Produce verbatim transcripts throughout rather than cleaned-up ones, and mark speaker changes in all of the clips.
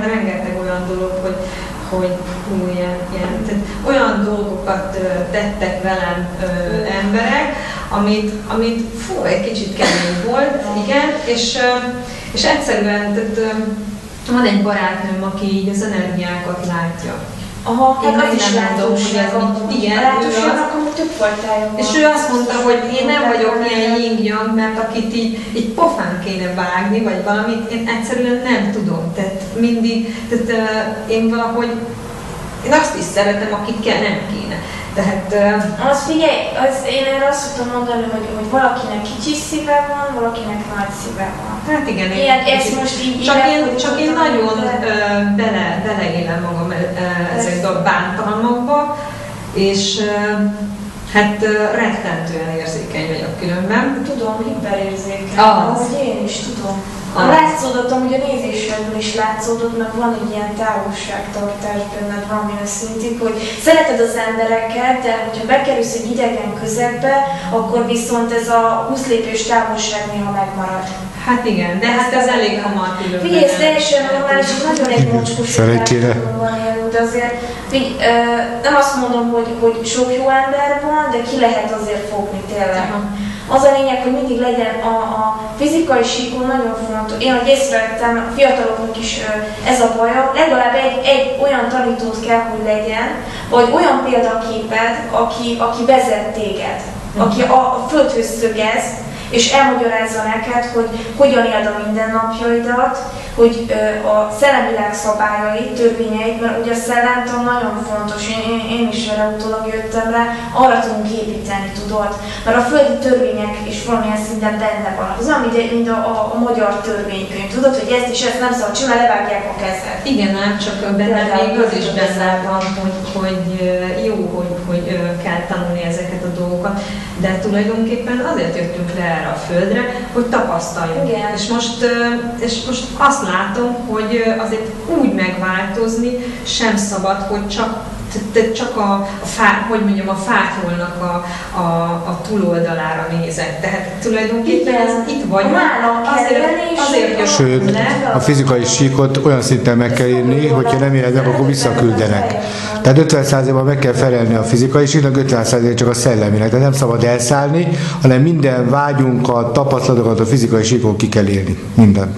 Speaker 1: rengeteg olyan dolog, hogy, hogy hú, ilyen, ilyen, tehát olyan dolgokat ö, tettek velem ö, emberek, amit, amit fú, egy kicsit kemény volt, igen, és, ö, és egyszerűen tehát, ö, van egy barátnőm, aki így az energiákat látja.
Speaker 2: Aha,
Speaker 1: én
Speaker 2: hát az is
Speaker 1: látom, hogy ez így, igen,
Speaker 2: a látóságnak amúgy több fajtája van.
Speaker 1: És ő azt mondta, hogy én nem vagyok ilyen yin-yang, mert akit így, így pofán kéne vágni, vagy valamit, én egyszerűen nem tudom. Tehát mindig, tehát uh, én valahogy, én azt is szeretem, akit kell, nem kéne. Tehát, uh,
Speaker 2: az figyelj, az, én erre azt tudom mondani, hogy, hogy valakinek kicsi szíve van, valakinek nagy szíve van.
Speaker 1: Hát igen, én
Speaker 2: ilyen, ezt most így
Speaker 1: csak,
Speaker 2: így
Speaker 1: én, csak én nagyon
Speaker 2: de...
Speaker 1: uh, bele, beleélem magam uh, ezekbe a bántalmakba, és uh, hát uh, rettentően érzékeny vagyok különben.
Speaker 2: Tudom, hiperérzékeny,
Speaker 1: az.
Speaker 2: ahogy én is tudom. A látszódott, amúgy a nézésedből is látszódott, meg van egy ilyen távolságtartás benned valamilyen szintig, hogy szereted az embereket, de hogyha bekerülsz egy idegen közegbe, akkor viszont ez a húsz lépés távolság néha megmarad.
Speaker 1: Hát igen, de hát ez elég hamar különben.
Speaker 2: Figyelj, ez teljesen normális, nagyon egy mocskos társadalomban élünk, de azért figy, nem azt mondom, hogy, hogy sok jó ember van, de ki lehet azért fogni tényleg. Az a lényeg, hogy mindig legyen a, a fizikai síkon nagyon fontos. Én, hogy észrevettem, a fiataloknak is ez a baja, legalább egy, egy olyan tanítót kell, hogy legyen, vagy olyan példaképed, aki, aki vezet téged, aki a, a földhöz szögez, és elmagyarázza neked, hogy hogyan éld a mindennapjaidat, hogy ö, a szellemvilág szabályait, törvényeit, mert ugye a szellemtan nagyon fontos, én, én, én is erre utólag jöttem rá, arra tudunk építeni, tudod? Mert a földi törvények is valamilyen szinten benne van. Az olyan, mint, mint a, a, a magyar törvénykönyv, tudod, hogy ezt is ezt nem szabad csinálni, levágják a kezed.
Speaker 1: Igen, nem csak benne még az is benne van, hogy, hogy jó, hogy, hogy kell tanulni ezeket a dolgokat, de tulajdonképpen azért jöttünk le erre a földre, hogy tapasztaljunk.
Speaker 2: Igen.
Speaker 1: És most, és most azt látom, hogy azért úgy megváltozni sem szabad, hogy csak, csak a, a, fá, hogy mondjam, a fátyolnak a, a, a túloldalára nézek. Tehát tulajdonképpen ez itt vagy. Azért, azért jön
Speaker 3: Sőt,
Speaker 1: le.
Speaker 3: a fizikai síkot olyan szinten meg kell írni, hogyha nem éred meg, akkor visszaküldenek. Tehát ötven százalékban meg kell felelni a fizikai síknak, ötven százalék csak a szelleminek. Tehát nem szabad elszállni, hanem minden vágyunkat, tapasztalatokat a fizikai síkon ki kell élni. Mindent.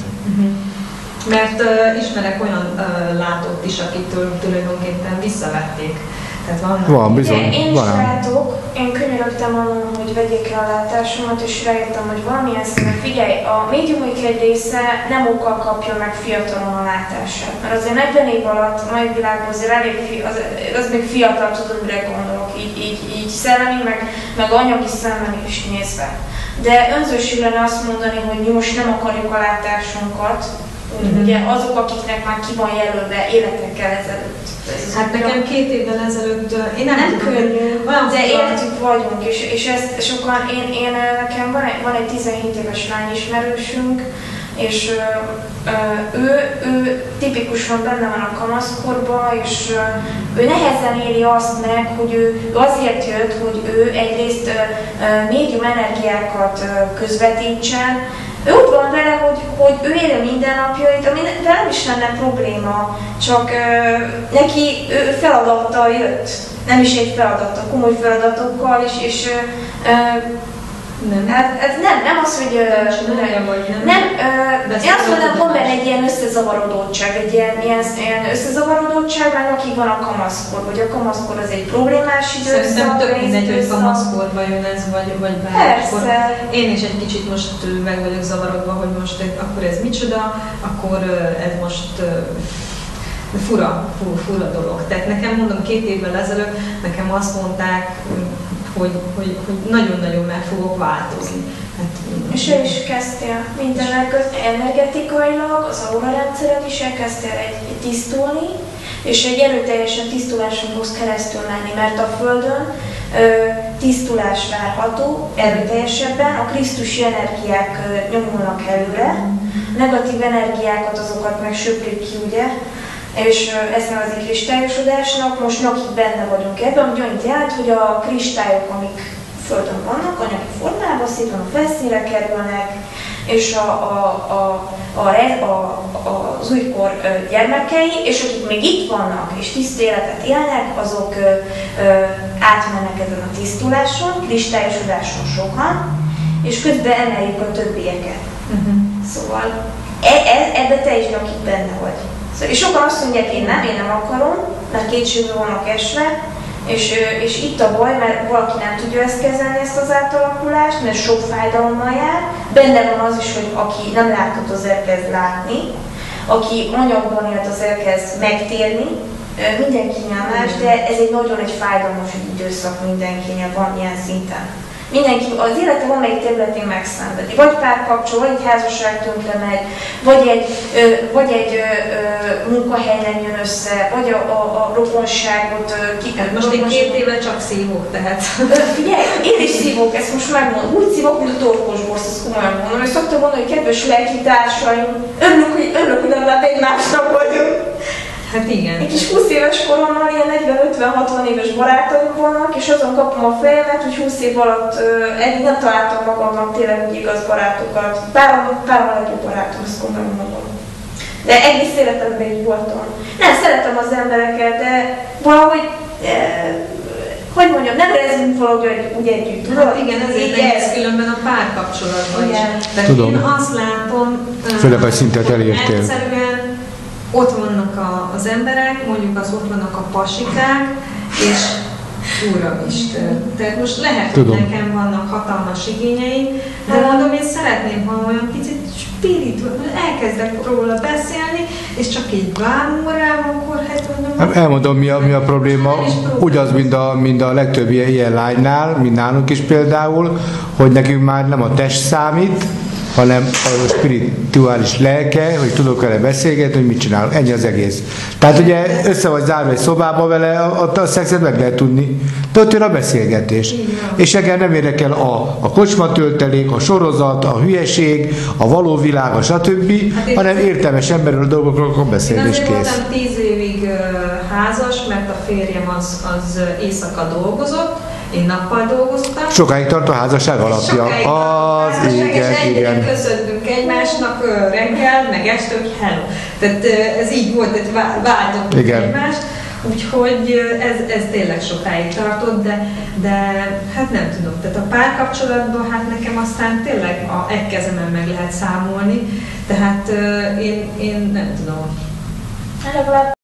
Speaker 1: Mert uh, ismerek olyan uh, látót is, akitől tulajdonképpen visszavették. Tehát vannak.
Speaker 3: Van, bizony.
Speaker 2: Én, én
Speaker 3: van.
Speaker 2: is látok, én könyörögtem annak, hogy vegyék el a látásomat, és rájöttem, hogy valamilyen szinten figyelj, a médiumok egy része nem okkal kapja meg fiatalon a látását. Mert azért negyven év alatt a mai világban azért elég, az, az még fiatal, tudod, mire gondolok, így, így, így szellemi, meg, meg anyagi szemben is nézve. De önzőség lenne azt mondani, hogy mi most nem akarjuk a látásunkat, Mm-hmm. Ugye azok, akiknek már ki van jelölve életekkel ezelőtt.
Speaker 1: Hát nekem két évvel ezelőtt, én nem,
Speaker 2: nem könnyű, de életük vagyunk, és, és ezt sokan, én, én nekem van egy, van egy tizenhét éves lányismerősünk, és ő, ő, ő tipikusan benne van a kamaszkorban, és ő nehezen éli azt meg, hogy ő azért jött, hogy ő egyrészt médium energiákat közvetítsen. Ő úgy van vele, hogy, hogy ő éli mindennapjait, ami nem is lenne probléma, csak uh, neki ő feladattal jött, nem is egy feladattal, komoly feladatokkal, és, és uh, nem. Hát ez nem, nem az, hogy uh,
Speaker 1: nem, vagy nem.
Speaker 2: nem uh, én azt mondom, van benne egy ilyen összezavarodottság, egy ilyen, ilyen, ilyen összezavarodottság, mert akik van a kamaszkor, vagy a kamaszkor az egy problémás időszak.
Speaker 1: Szerintem tök mindegy, hogy kamaszkorban jön ez, vagy, vagy bármikor. Én is egy kicsit most meg vagyok zavarodva, hogy most akkor ez micsoda, akkor ez most fura, fura, fura dolog. Tehát nekem mondom, két évvel ezelőtt nekem azt mondták, hogy, hogy, hogy nagyon-nagyon meg fogok változni. Hát,
Speaker 2: és ő is kezdtél mindenek energetikailag, az aurarendszered is elkezdtél egy, egy tisztulni, és egy erőteljesen tisztuláson fogsz keresztül menni, mert a Földön ö, tisztulás várható erőteljesebben, a krisztusi energiák ö, nyomulnak előre, negatív energiákat azokat meg söprik ki, ugye? És ezt nevezik kristályosodásnak, most nakik benne vagyunk ebben, ami annyit jelent, hogy a kristályok, amik Földön vannak, anyagi formában szépen a felszínre kerülnek, és a, a, a, a, a, a, az újkor gyermekei, és akik még itt vannak és tiszta életet élnek, azok ö, ö, átmennek ezen a tisztuláson, kristályosodáson sokan, és közben emeljük a többieket. Uh-huh. Szóval e, e, ebbe te is akik benne vagy. Szóval, és sokan azt mondják, én nem, én nem akarom, mert kétségbe vannak esve, és, és itt a baj, mert valaki nem tudja ezt kezelni, ezt az átalakulást, mert sok fájdalommal jár. Benne van az is, hogy aki nem látott, az elkezd látni, aki anyagban élt, az elkezd megtérni. Mindenkinél más, de ez egy nagyon egy fájdalmas időszak mindenkinél van ilyen szinten. Mindenki az élete van egy területén megszenvedi. Vagy párkapcsol, vagy egy házasság tönkre megy, vagy egy, ö, vagy egy ö, ö, munkahely nem jön össze, vagy a, a, a rokonságot ö, ki...
Speaker 1: Hát most én két éve csak szívok, tehát...
Speaker 2: Figyelj, én is szívok, ezt most megmondom. Úgy szívok, mint a torkos borsz, ezt komolyan mondom. És szoktam mondani, hogy kedves lelkitársaim, örülök, hogy, örülök, hogy legalább egymásnak vagyunk.
Speaker 1: Hát igen.
Speaker 2: Egy kis húsz éves korommal ilyen negyven-ötven-hatvan éves barátaim vannak, és azon kapom a fejemet, hogy húsz év alatt uh, eddig nem találtam magamnak tényleg úgy igaz barátokat. Párom, párom a legjobb barátom, ezt komolyan mondom. De egész életemben így voltam. Nem, szeretem az embereket, de valahogy, eh, hogy mondjam, nem rezünk valahogy úgy együtt, tudod?
Speaker 1: Hát igen, ezért nehéz különben a párkapcsolatban is. De
Speaker 3: tudom.
Speaker 1: Én azt látom,
Speaker 3: főleg a szintet elértél.
Speaker 1: Egyszerűen ott vannak a, az emberek, mondjuk az ott vannak a pasikák, és Uramisten. Tehát most lehet, hogy
Speaker 3: Tudom.
Speaker 1: nekem vannak hatalmas igényeim, de mondom, én szeretném, ha olyan picit spirituális, elkezdek róla beszélni, és csak így bámul rám, akkor hát mondom...
Speaker 3: Elmondom, mi a, mi a probléma. Ugyanaz, mint a, mint a legtöbb ilyen, ilyen lánynál, mint nálunk is például, hogy nekünk már nem a test számít, hanem a spirituális lelke, hogy tudok vele beszélgetni, hogy mit csinálok. Ennyi az egész. Tehát ugye össze vagy zárva egy szobába vele, a, a szexet meg lehet tudni, de ott jön a beszélgetés. És engem nem érdekel a, a kocsmatöltelék, a sorozat, a hülyeség, a való világ, a stb., hát hanem értelmes emberről a dolgokról akkor beszélni és kész.
Speaker 1: Én azért voltam tíz évig uh, házas, mert a férjem az, az éjszaka dolgozott, én nappal dolgoztam.
Speaker 3: Sokáig tart a házasság alapja. Az, igen, igen.
Speaker 1: Köszöntünk egymásnak reggel, meg este, hogy hello. Tehát ez így volt, tehát váltottuk egymást. Úgyhogy ez, ez tényleg sokáig tartott, de, de hát nem tudom. Tehát a párkapcsolatban hát nekem aztán tényleg a egy kezemen meg lehet számolni. Tehát én, én nem tudom.